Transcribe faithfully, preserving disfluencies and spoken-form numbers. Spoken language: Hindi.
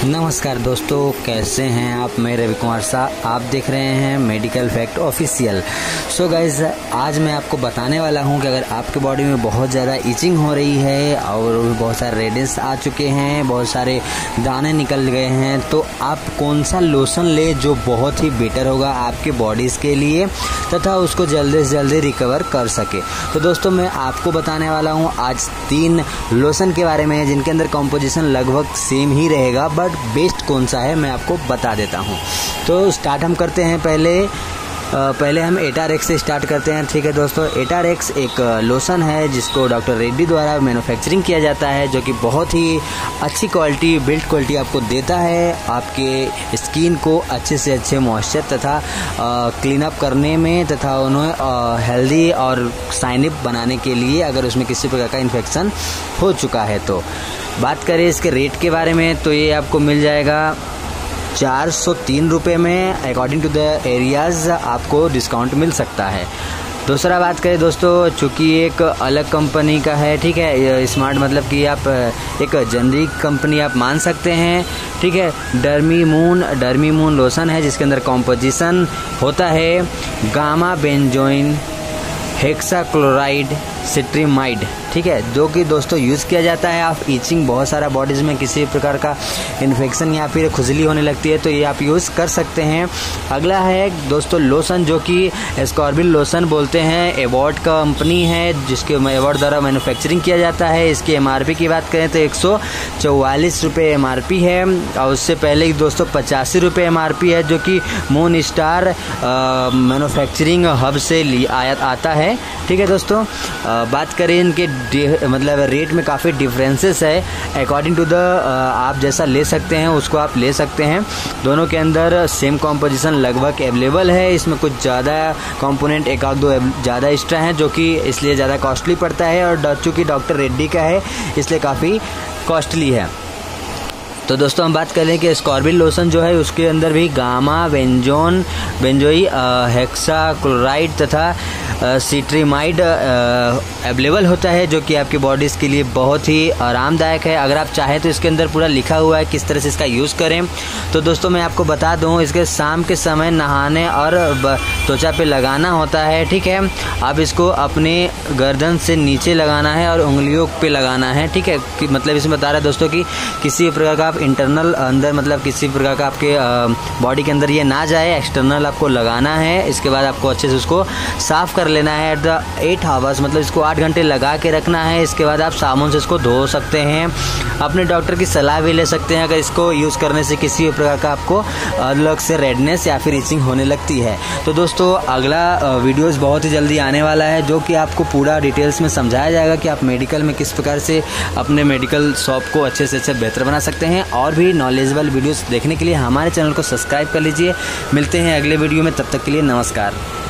नमस्कार दोस्तों, कैसे हैं आप। मैं रवि कुमार शाह, आप देख रहे हैं medical fact official. So guys, आज मैं आपको बताने वाला हूं कि अगर आपके बॉडी में बहुत ज़्यादा इचिंग हो रही है और बहुत सारे रेडिस आ चुके हैं, बहुत सारे दाने निकल गए हैं, तो आप कौन सा लोशन ले जो बहुत ही बेटर होगा आपके बॉडीज़ के लिए तथा उसको जल्दी से जल्दी रिकवर कर सके। तो दोस्तों, मैं आपको बताने वाला हूँ आज तीन लोशन के बारे में जिनके अंदर कॉम्पोजिशन लगभग सेम ही रहेगा, बट बेस्ट कौन सा है मैं आपको बता देता हूँ। तो स्टार्ट हम करते हैं पहले पहले हम एटारेक्स से स्टार्ट करते हैं। ठीक है दोस्तों, एटारेक्स एक लोशन है जिसको डॉक्टर रेड्डी द्वारा मैन्युफैक्चरिंग किया जाता है, जो कि बहुत ही अच्छी क्वालिटी बिल्ड क्वालिटी आपको देता है, आपके स्किन को अच्छे से अच्छे मॉइस्चर तथा क्लीन अप करने में तथा उन्हें हेल्दी और शाइनिंग बनाने के लिए, अगर उसमें किसी प्रकार का इन्फेक्शन हो चुका है। तो बात करें इसके रेट के बारे में, तो ये आपको मिल जाएगा चार सौ तीन रुपये में। अकॉर्डिंग टू द एरियाज़ आपको डिस्काउंट मिल सकता है। दूसरा बात करें दोस्तों, चूँकि एक अलग कंपनी का है, ठीक है, स्मार्ट मतलब कि आप एक जेनरिक कंपनी आप मान सकते हैं, ठीक है। Dermi moon dermi moon lotion है जिसके अंदर कॉम्पोजिशन होता है गामा बेंजोइन हेक्साक्लोराइड सिट्रीमाइड, ठीक है, जो कि दोस्तों यूज़ किया जाता है। आप ईचिंग बहुत सारा बॉडीज़ में किसी प्रकार का इन्फेक्शन या फिर खुजली होने लगती है तो ये आप यूज़ कर सकते हैं। अगला है दोस्तों लोशन, जो कि एस्कॉर्बिल लोशन बोलते हैं। एवॉर्ड कंपनी है जिसके एवॉर्ड द्वारा मैन्युफैक्चरिंग किया जाता है। इसकी एमआरपी की बात करें तो एक सौ चौवालीस रुपये एमआरपी है, और उससे पहले दोस्तों पचासी रुपये एमआरपी है, जो कि मून स्टार मैन्युफैक्चरिंग हब से आया आता है। ठीक है दोस्तों, बात करें इनके मतलब रेट में काफ़ी डिफरेंसेस है। अकॉर्डिंग टू द आप जैसा ले सकते हैं उसको आप ले सकते हैं। दोनों के अंदर सेम कॉम्पोजिशन लगभग अवेलेबल है। इसमें कुछ ज़्यादा कंपोनेंट एक आध दो ज़्यादा एक्स्ट्रा हैं, जो कि इसलिए ज़्यादा कॉस्टली पड़ता है, और चूँकि डॉक्टर रेड्डी का है इसलिए काफ़ी कॉस्टली है। तो दोस्तों, हम बात करें कि एस्कॉर्बिल लोशन जो है उसके अंदर भी गामा बेंजोन बेंजोई हेक्साक्लोराइड तथा सिट्रीमाइड अवेलेबल होता है, जो कि आपकी बॉडीज़ के लिए बहुत ही आरामदायक है। अगर आप चाहें तो इसके अंदर पूरा लिखा हुआ है किस तरह से इसका यूज़ करें। तो दोस्तों, मैं आपको बता दूं, इसके शाम के समय नहाने और त्वचा पे लगाना होता है, ठीक है। आप इसको अपने गर्दन से नीचे लगाना है और उंगलियों पे लगाना है, ठीक है। कि मतलब इसमें बता रहा है दोस्तों कि किसी प्रकार का आप इंटरनल अंदर मतलब किसी प्रकार का आपके बॉडी के अंदर ये ना जाए, एक्सटर्नल आपको लगाना है। इसके बाद आपको अच्छे से उसको साफ़ कर लेना है एट द एट आवर्स, मतलब इसको आठ घंटे लगा के रखना है। इसके बाद आप साबुन से इसको धो सकते हैं। अपने डॉक्टर की सलाह भी ले सकते हैं अगर इसको यूज़ करने से किसी भी प्रकार का आपको अलग से रेडनेस या फिर इचिंग होने लगती है। तो दोस्तों, अगला वीडियोस बहुत ही जल्दी आने वाला है, जो कि आपको पूरा डिटेल्स में समझाया जाएगा कि आप मेडिकल में किस प्रकार से अपने मेडिकल शॉप को अच्छे से अच्छे बेहतर बना सकते हैं। और भी नॉलेजेबल वीडियोस देखने के लिए हमारे चैनल को सब्सक्राइब कर लीजिए। मिलते हैं अगले वीडियो में, तब तक के लिए नमस्कार।